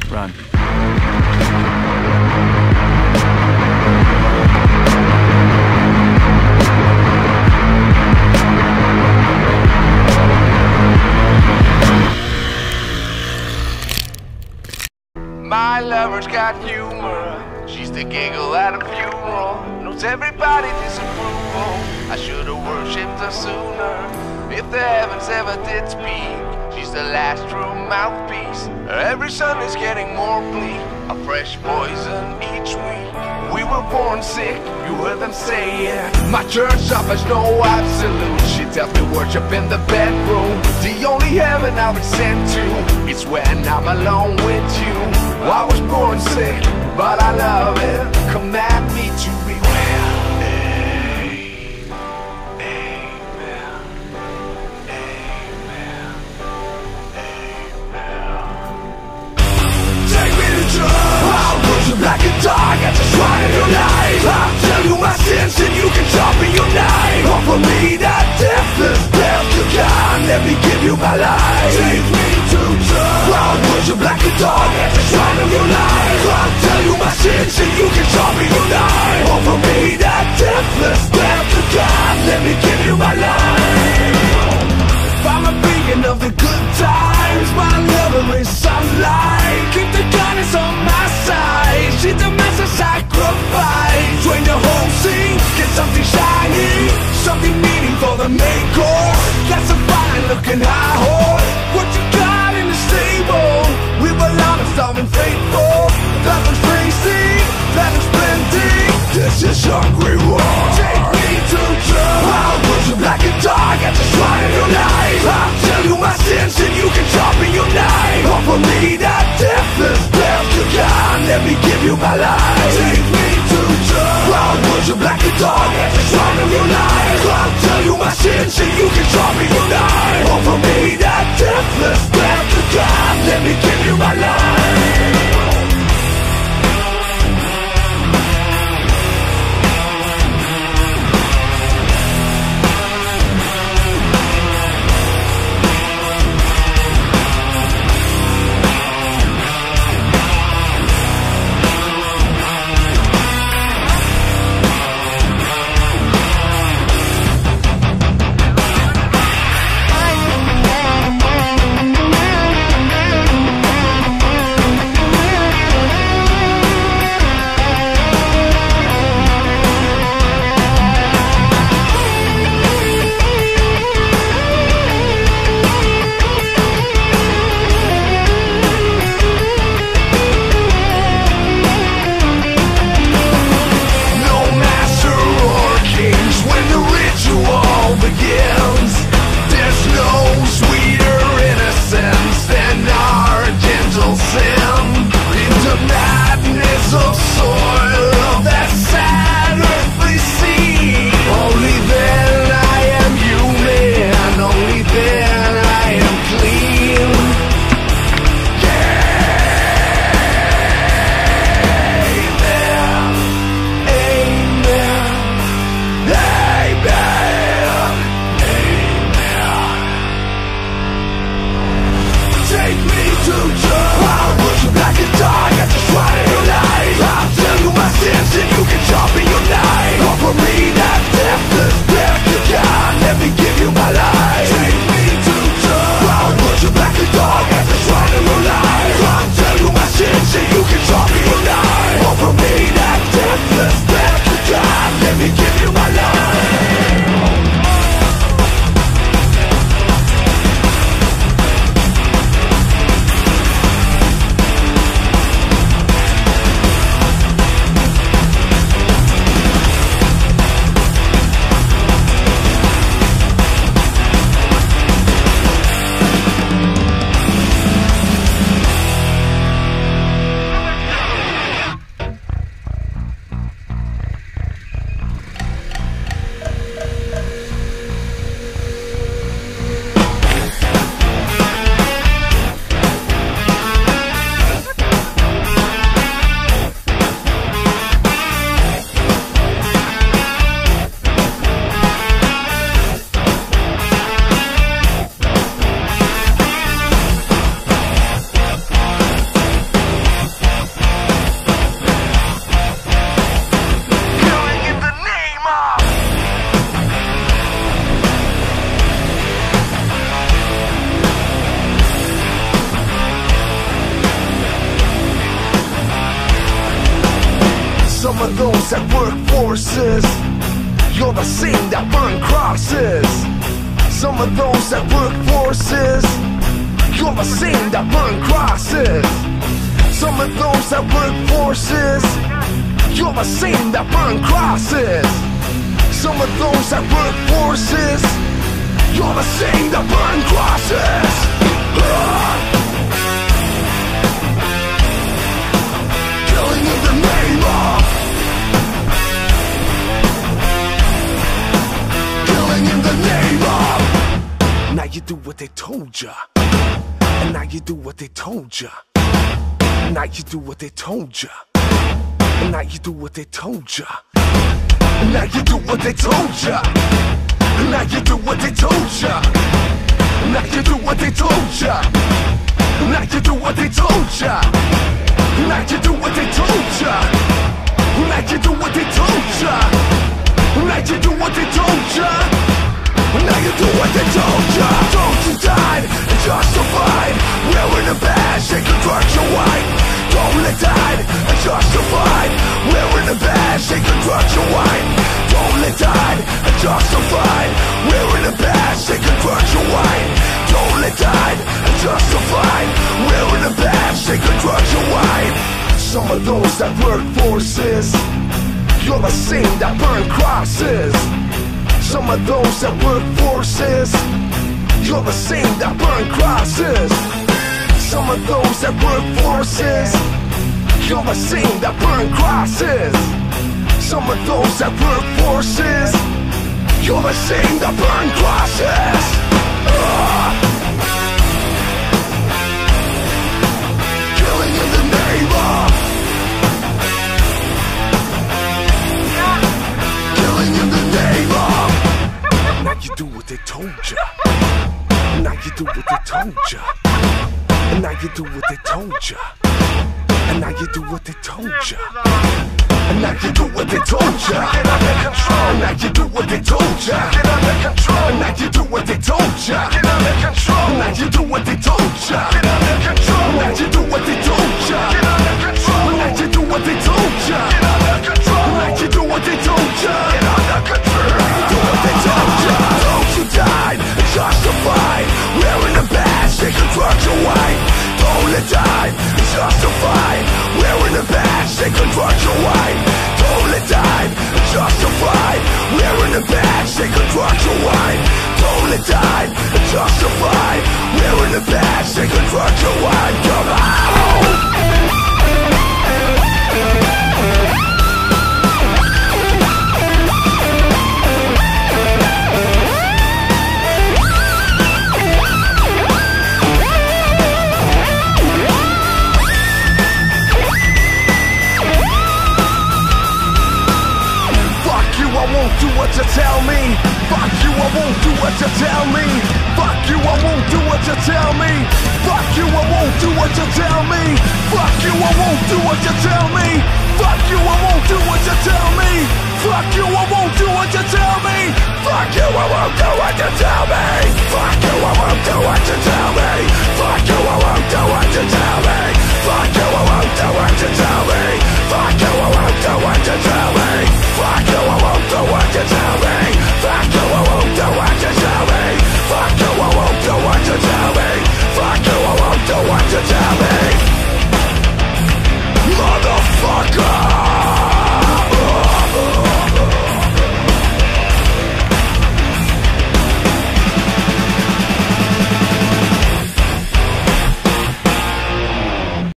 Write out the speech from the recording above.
Run. My lover's got humor. She's the giggle at a funeral. Knows everybody disapproval. I should've worshipped her sooner. If the heavens ever did speak, she's the last true mouthpiece. Every sun is getting more bleak. A fresh poison each week. We were born sick, you heard them say it. My church offers no absolute. She tells me worship in the bedroom. The only heaven I've been sent to is when I'm alone with you. I was born sick, but I love it. Command me to be well. Amen. Amen. Amen. Take me to church. I'll push you black and dark. I just wanted your life. I'll tell you my sins and you can sharpen your knife. Offer me that deathless death you can. Let me give you my life. Take me to church. I'll push you black and dark. I just wanted your life. I'll tell you my sins and you can sharpen your knife. Offer me that deathless death you can. Let me give you my life. I'm a beacon of the good times. My lover is sunlight. Keep the goddess on my side. She's the master sacrifice. When the whole scene get something shiny, something meaningful the main course. That's a fine looking high horse. What you got in the stable? We were honest, and faithful. That was crazy, that was plenty. This is hungry war. Take me to church. I'll push you black and dark. I just wanted your life. I'll tell you my sins and you can sharpen your knife. Offer me that deathless death you can. Let me give you my life. Take me to church. I'll push you black and dark. I just wanted your life. I'll tell you my sins and you can sharpen your knife. Offer me that deathless death you can. Let me give you my life. Some of those that work forces, you're the same that burn crosses. Some of those that work forces, you're the same that burn crosses. Some of those that work forces, you're the same that burn crosses. Some of those that work forces, you're the same that burn crosses. Killing in the name of, killing in the name of. Now you do what they told ya, and now you do what they told ya. Now you do what they told ya, and now you do what they told ya. Now you do what they told ya, and now you do what they told ya. Now you do what they told ya, now you do what they told ya. Now you do what they told ya, now you do what they told ya. Now you do what they told ya, now you do what they told ya. Those who died and justified, wearing a badge they could crush your white. Those that died and justified, wearing a badge they could crush your white. Those that died and justified, wearing a badge they could crush your white. Those that died and justified, wearing a badge they could crush your white. Some of those that work forces, you're the same that burn crosses. Some of those that work forces, you're the same that burn crosses. Some of those that work forces, you're the same that burn crosses. Some of those that work forces, you're the same that burn crosses. Killing in the name of, killing in the name of. Now you do what they told ya, now you do what they told ya. And now you do what they told ya, and now you do what they told ya. And now you do what they told ya, get under control. And now you do what they told ya, get under control. And now you do what they told ya, get under control. And now you do what they told ya, get under control. And now you do what they told ya, get under control. And now you do what they told ya, get under control. And now you do what they told ya, get under control. And now you do what they told ya. Those who died and justified, wearing a badge they could crush your white. Those that died and justified, wearing a badge they could crush your white. Those that died and justified, wearing a badge they could crush your white. Those that died and justified, wearing a badge they could crush your white. Come on! Do what you tell me. Fuck you, I won't do what you tell me. Fuck you, I won't do what you tell me. Fuck you, I won't do what you tell me. Fuck you, I won't do what you tell me. Fuck you, I won't do what you tell me. Fuck you, I won't do what you tell me. Fuck you, I won't do what you tell me. Fuck you, I won't do what you tell me. Fuck you, I won't do what you tell me.